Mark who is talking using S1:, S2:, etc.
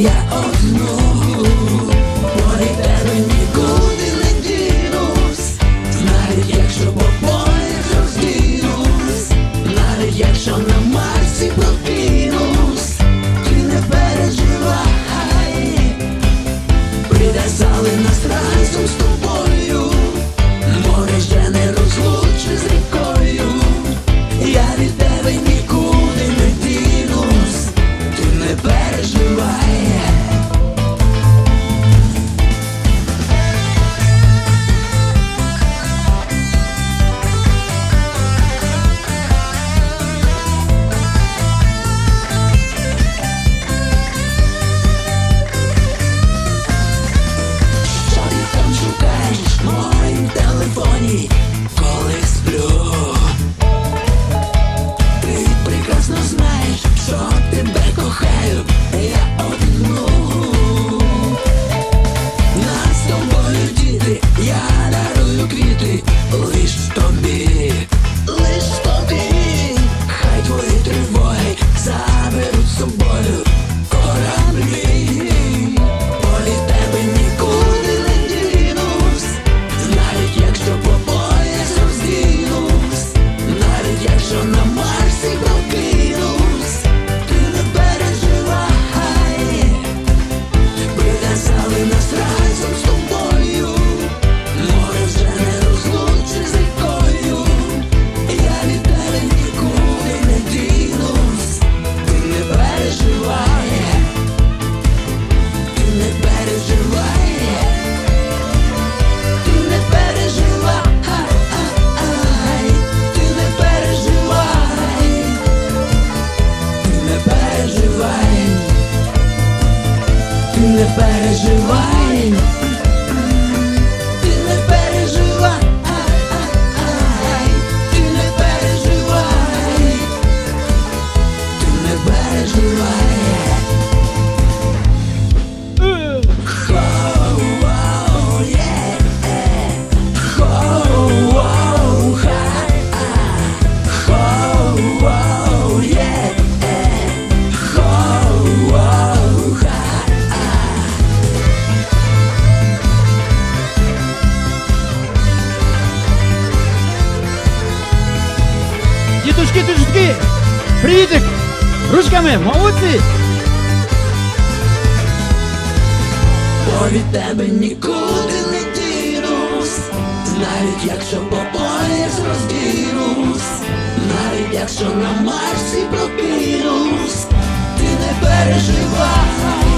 S1: я одну, бо від тебе нікуди не дінусь, навіть якщо по полях роздінусь, навіть якщо на Марсі прокинусь, ти не переживай, прив'язали нас разом з тобою, море вже не розлучить з рікою, я від тебе нікуди не дінусь, ти не переживай. Що ти там шукаєш в моїм телефоні, коли сплю? Ти прекрасно знаєш, що тебе кохаю я одну. Нас з тобою діти, я дарую квіти лиш тобі, лиш тобі. Хай твої тривоги заберуть з собою кораблі, бо від тебе нікуди не дінусь, навіть якщо по пояс роздінусь, навіть якщо на Марсі прокинусь, ти не переживай, прив'язали нас разом з тобою, море вже не розлучить з рікою, я від тебе нікуди не дінусь, ти не переживай, ти не переживай, ти не переживай, ти не переживай, ти не переживай, ти не переживай, ти не переживай, ти не переживай, ти не переживай. Хоу-воу, є, хоу-воу, ха, хоу-воу, є, хоу-воу, ха.
S2: Дітушки, дітушки, привітик! Ручками, молодці!
S1: Бо від тебе нікуди не дінусь, навіть якщо по пояс роздінусь, навіть якщо на Марсі прокинусь, ти не переживай.